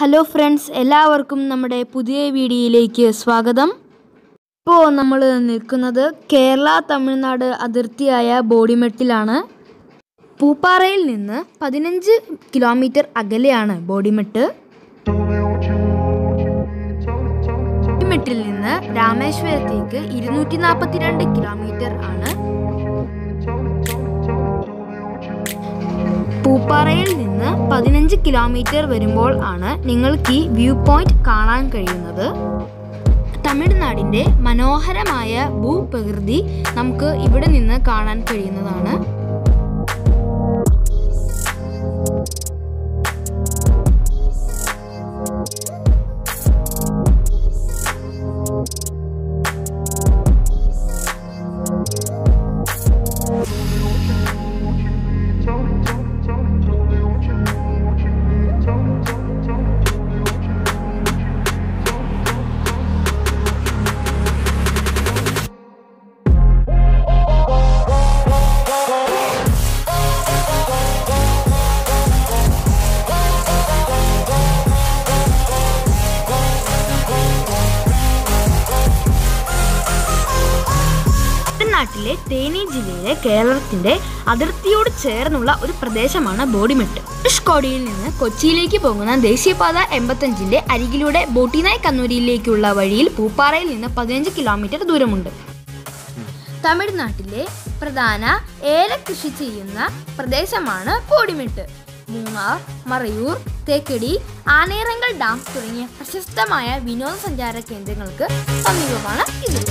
Hello friends, എല്ലാവർക്കും നമ്മുടെ പുതിയ വീഡിയോയിലേക്ക് സ്വാഗതം. ഇപ്പോൾ നമ്മൾ നിൽക്കുന്നത് കേരള തമിഴ്നാട് അതിർത്തിയായ ബോഡിമെട്ടിലാണ്. പൂപ്പാറയിൽ നിന്ന് 15 കിലോമീറ്റർ അകലെയാണ് ബോഡിമെട്ട്. ബോഡിമെട്ടിൽ നിന്ന് രാമേശ്വരത്തേക്ക് 242 കിലോമീറ്റർ ആണ്. പൂപ്പാറയിൽ നിന്ന് 15 കിലോമീറ്റർ വരുമ്പോൾ ആണ് നിങ്ങൾക്ക് ഈ വ്യൂ പോയിന്റ് കാണാൻ കഴിയുന്നത്. തമിഴ്നാടിൻ്റെ മനോഹരമായ ഭൂപ്രകൃതി നമുക്ക് ഇവിടെ നിന്ന് കാണാൻ കഴിയുന്നതാണ്. നാട്ടിലെ തേനി ജില്ലയിലെ കേരളത്തിന്റെ അതിർത്തിയോട് ചേർന്നുള്ള ഒരു പ്രദേശമാണ് ബോഡിമെട്ട്. ധനുഷ്കോടിയിൽ നിന്ന് കൊച്ചിയിലേക്ക് പോകുന്ന ദേശീയപാത 85ന്റെ അരികിലൂടെ ബോട്ടിനായ്ക്കന്നൂരിലേക്കുള്ള വഴിയിൽ പൂപ്പാറയിൽ നിന്ന് 15 കിലോമീറ്റർ ദൂരമുണ്ട്. തമിഴ്നാട്ടിലെ പ്രധാന ഏലകൃഷി ചെയ്യുന്ന പ്രദേശമാണ് ബോഡിമെട്ട്. മൂന്നാർ, മറയൂർ, തേക്കടി, ആനയിറങ്കൽ ഡാം തുടങ്ങിയ പ്രശസ്തമായ വിനോദസഞ്ചാര കേന്ദ്രങ്ങൾക്ക് സമീപമാണ് ഇത്.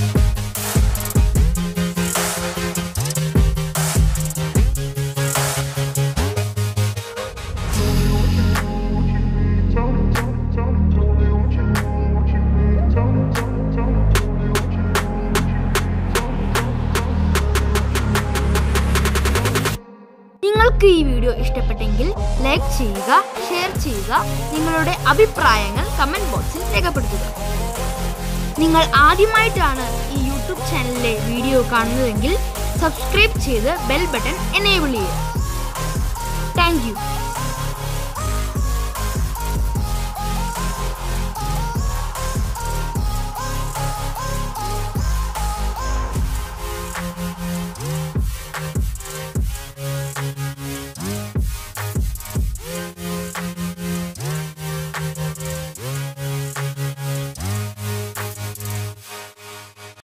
നിങ്ങൾക്ക് ഈ വീഡിയോ ഇഷ്ടപ്പെട്ടെങ്കിൽ ലൈക്ക് ചെയ്യുക, ഷെയർ ചെയ്യുക, നിങ്ങളുടെ അഭിപ്രായങ്ങൾ കമൻറ്റ് ബോക്സിൽ രേഖപ്പെടുത്തുക. നിങ്ങൾ ആദ്യമായിട്ടാണ് ഈ യൂട്യൂബ് ചാനലിലെ വീഡിയോ കാണുന്നതെങ്കിൽ സബ്സ്ക്രൈബ് ചെയ്ത് ബെൽ ബട്ടൺ എനേബിൾ ചെയ്യുക. Thank U.